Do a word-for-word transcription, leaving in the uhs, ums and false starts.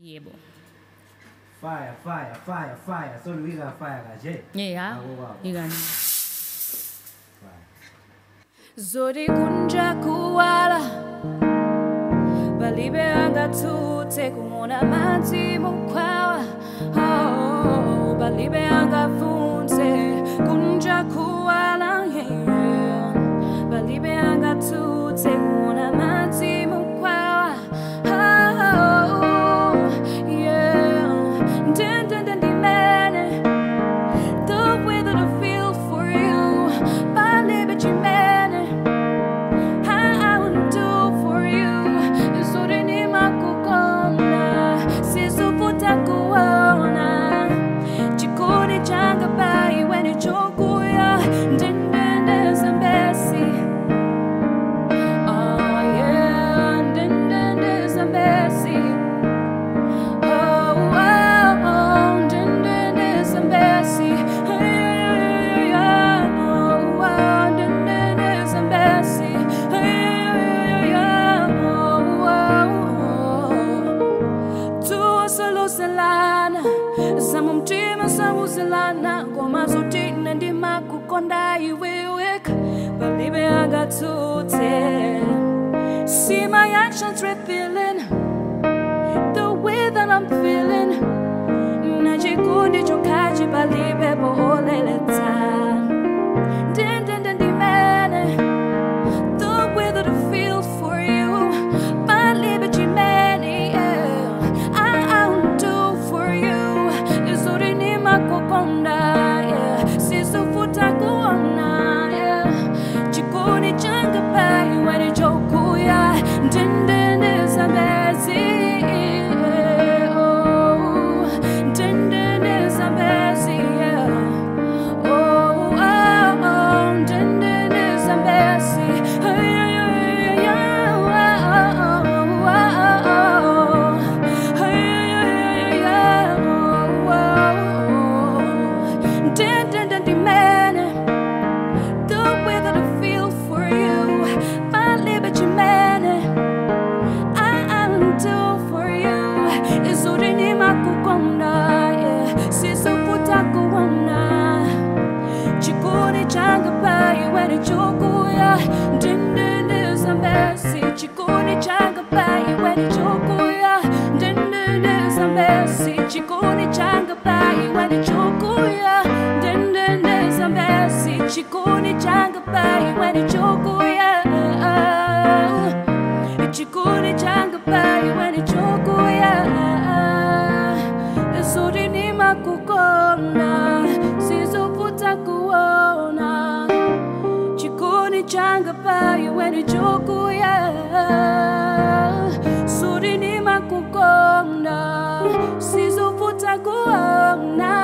Yebo. Fire, fire, fire, fire. So we got fire kaje. Yeah. Igani. Zori kunja kuwala Balibe anga tute kumona manti mukwawa Oh, balibe anga funte kunja kuwala yeah. Balibe anga tute kumona manti mukwawa Oh, yeah. Dun dun dun di mene The way that I feel for you Balibe chimene Believe I got to tell. See my actions revealing the way that I'm feeling. Najikundi chokaji balibe boholele time. Den den den di mene. The way that I feel for you. Balibe chimene, yeah. I will do for you. Isuri ni makokonda, yeah. Sisu futakuona. When it joku ya dindin is a messy oh dindin is a messy oh oh oh dindin is a messy dindin the man the way that I feel for you Chokuya, dindin is a messy. Chikuni changa pai when it chokuya, dindin is a messy. Chikuni changa pai when it chokuya, dindin is a messy. Chikuni changa pai when it chokuya, chikuni changa pai when it chokuya. Suri ni makukona, sizo putakuona. Changa pai when it joku ya Suri ni makukonda Sizo futa kuona